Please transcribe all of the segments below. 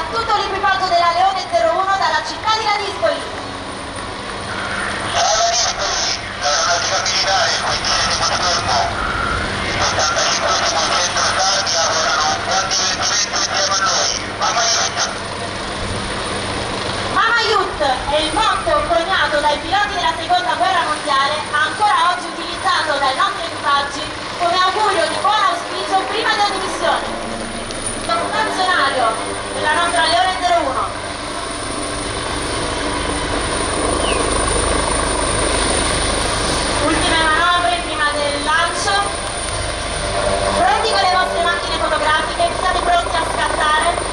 tutto l'equipaggio della Leone 01 dalla città di Ladispoli. Dalla navigabilità e quindi sottotorno, il 75% saldi lavorano con divertimento insieme a noi. Mama Youth è il motto coniato dai piloti della seconda guerra mondiale, ancora oggi utilizzato dai nostri equipaggi come augurio di buon auspicio prima di ogni missione. Un nazionario della nostra Leone 01. Ultime manovre prima del lancio. Pronti con le vostre macchine fotografiche? Siete pronti a scattare?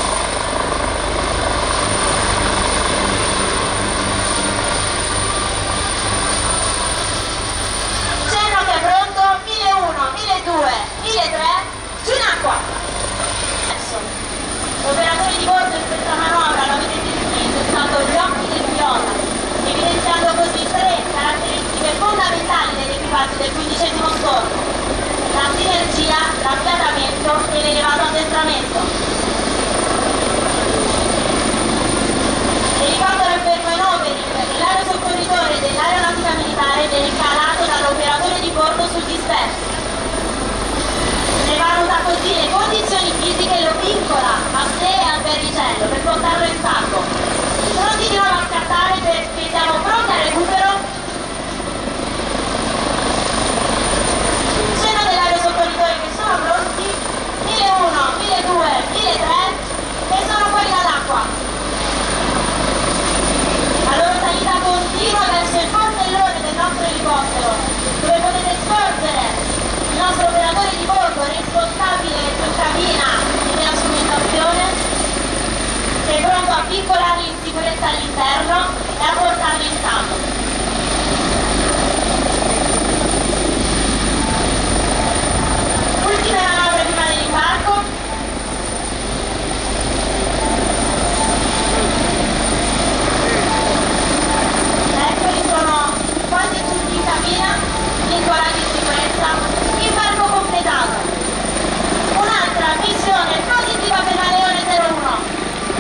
Cenno che è pronto. 1001, 1002, 1003. Giù in acqua. Adesso, l'operatore di bordo in questa manovra, lo avete sentito, è stato gli occhi del pilota, evidenziando così tre caratteristiche fondamentali dell'equipaggio del 15° stormo: la sinergia, l'affiatamento e l'elevato addestramento. L'elicottero è fermo in opening e l'aerosoccorritore dell'aeronautica militare viene calato dall'operatore di bordo sul disperso. Ne valuta così le condizioni fisiche e lo vincola a sé e al verricello per portarlo in salvo. Pronti di nuovo a scattare perché siamo pronti al recupero. Cenno dell'aerosoccorritore che sono pronti. 1001, 1002, 1003 e sono fuori dall'acqua. La loro salita continua verso il portellone del nostro elicottero, dove potete scorgere il nostro operatore di bordo responsabile in cabina e della strumentazione, che è pronto a vincolarli in sicurezza all'interno e a portarli in salvo. Ultime manovre prima dell'imbarco. Eccoli, sono quasi tutti in cabina, vincolati in sicurezza, imbarco completato. Un'altra missione positiva per la Leone 01.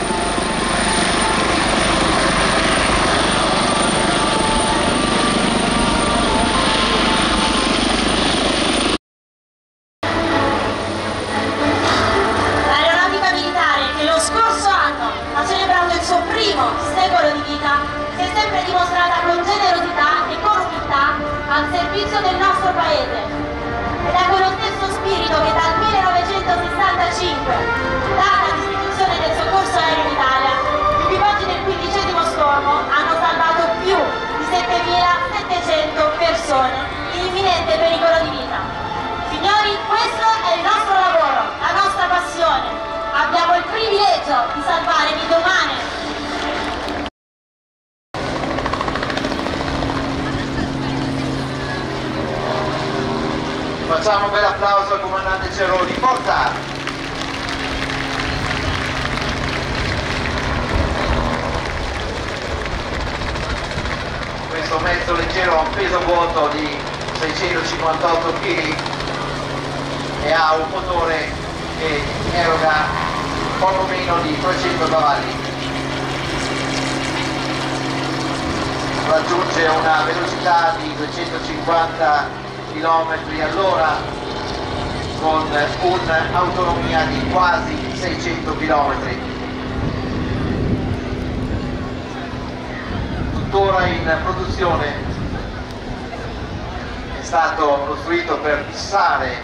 L'aeronautica militare, che lo scorso anno ha celebrato il suo primo secolo di vita, si è sempre dimostrata con generosità e con umiltà al servizio del nostro paese. Ed è con lo stesso spirito che dal 1965, data l'istituzione del soccorso aereo in Italia, gli equipaggi del 15° stormo hanno salvato più di 7.700 persone in imminente pericolo di vita. Signori, questo è il nostro lavoro, la nostra passione. Abbiamo il privilegio di salvare vite umane. Facciamo un bel applauso al comandante Cerroni. Forza! Questo mezzo leggero ha un peso vuoto di 658 kg e ha un motore che eroga poco meno di 300 cavalli. Raggiunge una velocità di 250 km all'ora con un'autonomia di quasi 600 km. Tuttora in produzione, è stato costruito per fissare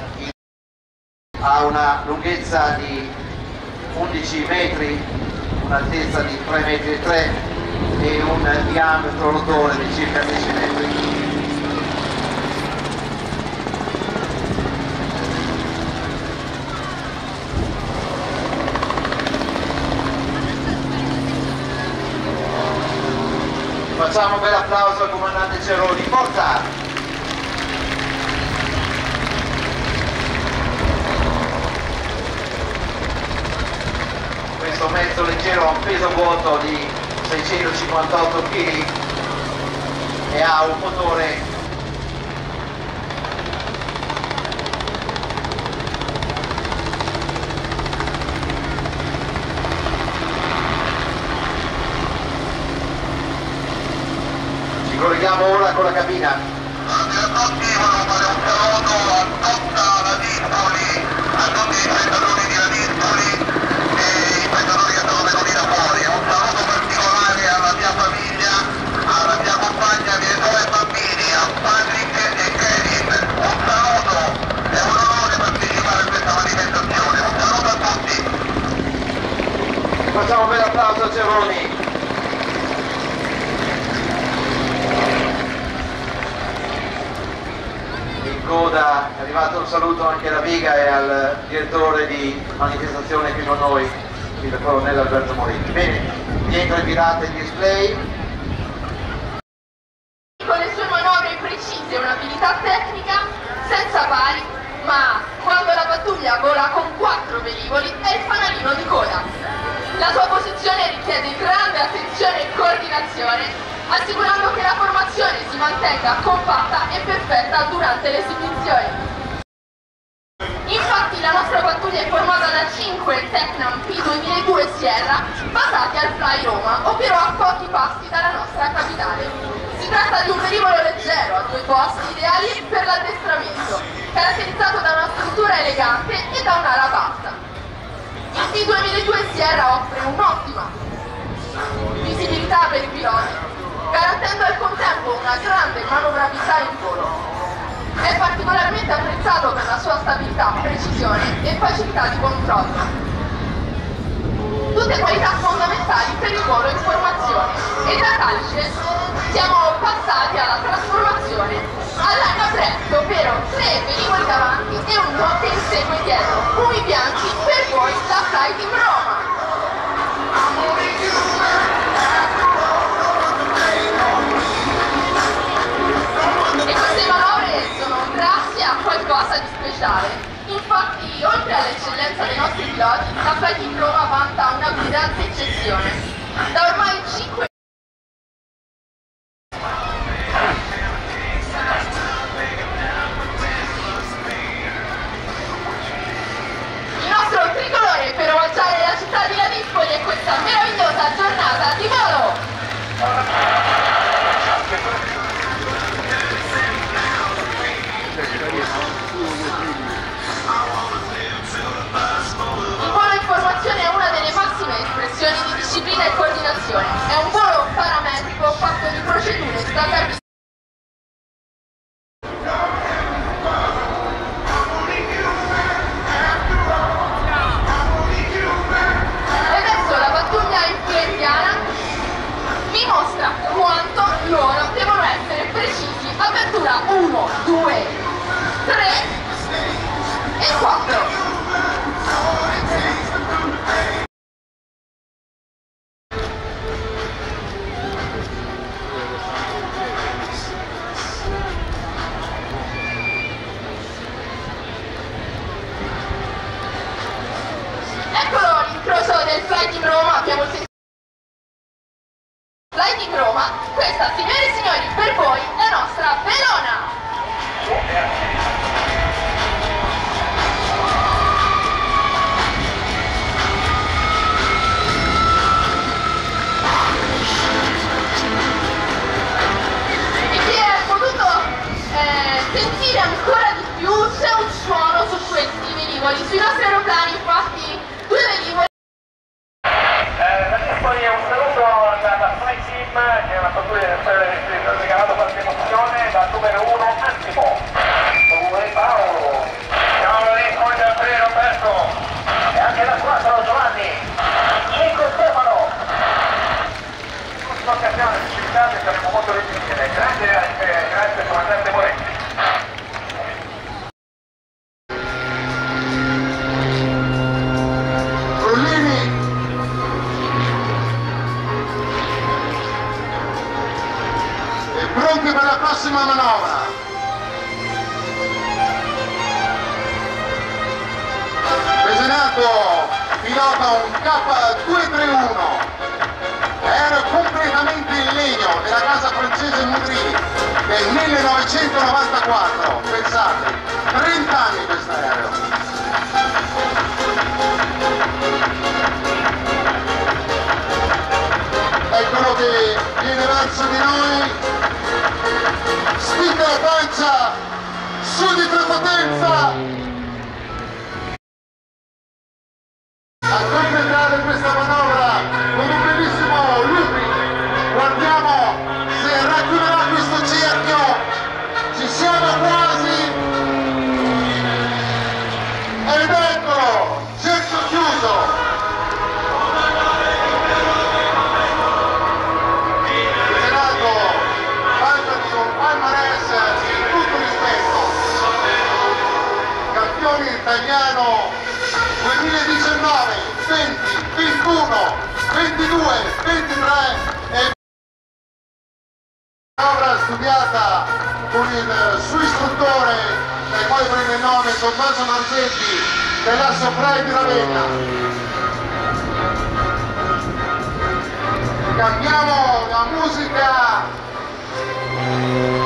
a una lunghezza di 11 metri, un'altezza di 3,3 metri e un diametro rotore di circa 10 metri. Facciamo un bel applauso al comandante Cerroni. Forza! Questo mezzo leggero ha un peso vuoto di 658 kg e ha un motore Partiamo ora con la cabina. Buonasera a tutti, volevo fare un saluto a tutta la Dispoli, a tutti i spettatori di Dispoli e i spettatori che sono venuti da fuori. Un saluto particolare alla mia famiglia, alla mia compagna, ai miei due bambini, a Patrick e Kevin. Un saluto, è un onore partecipare a questa manifestazione. Un saluto a tutti. Facciamo un bel applauso a Cerroni. In coda è arrivato un saluto anche alla Viga e al direttore di manifestazione qui con noi, il colonnello Alberto Morini. Bene, dietro i pirati e display. Con le sue manovre precise e un'abilità tecnica senza pari, ma quando la pattuglia vola con 4 velivoli è il fanalino di coda. La sua posizione richiede grande attenzione e coordinazione, assicurando che la formazione si mantenga compatta e perfetta durante le esibizioni. Infatti la nostra pattuglia è formata da 5 Tecnam P2002 Sierra basati al Fly Roma, ovvero a pochi passi dalla nostra capitale. Si tratta di un velivolo leggero a 2 posti ideali per l'addestramento, caratterizzato da una struttura elegante e da un'ala bassa. Il P2002 Sierra offre un'ottima visibilità per i piloti, garantendo al contempo una grande manovrabilità in volo. È particolarmente apprezzato per la sua stabilità, precisione e facilità di controllo. Tutte qualità fondamentali per il volo in formazione, e da Calice siamo passati alla trasformazione all'line retto, ovvero 3 velivoli davanti e uno che insegue dietro, fumi bianchi per voi la Fly Team Roma. E queste manovre sono grazie a qualcosa di speciale. Infatti, oltre all'eccellenza dei nostri piloti, la Fly Team Roma vanta una brillante eccezione. Da ormai 5 il nostro tricolore per omaggiare la città di Ladispoli e questa meravigliosa giornata di volo. Il volo in formazione è una delle massime espressioni di disciplina e coordinazione. È un volo parametrico fatto di procedure standardizzate. E adesso la pattuglia influenziana vi mostra quanto loro devono essere precisi. Apertura 1, 2, 3 e 4. Eccolo l'incrocio del Fly Team Roma, abbiamo sentito Fly Team Roma, questa signore e signori per voi la nostra Verona! E chi ha potuto sentire ancora di più c'è un suono su questi velivoli, sui nostri aeroplani infatti 2 velivoli. Da Dispoli un saluto dalla Fly Team, che è una pattuglia del regalato qualche emozione, dal numero 1 Antimo. Paolo. Ciao Dispoli da 3 Roberto. E anche da 4 Giovanni. 5 Stefano. Questa occasione di città saremo molto difficile. Grazie comandante Moretti. Pronti per la prossima manovra. Pesenato pilota un K231, aereo completamente in legno della casa francese Mudry del 1994, pensate, 30 anni questo aereo. Eccolo che viene verso di noi. potenza a completare questa manovra con un bellissimo looping. Guardiamo se racchiuderà questo cerchio, ci siamo quasi, ed eccolo, cerchio chiuso. Italiano 2019, 20, 21, 22, 23 e manovra studiata con il suo istruttore, dai quale prende il nome Tommaso Marzetti dell'Asso Frai di Ravenna. Cambiamo la musica.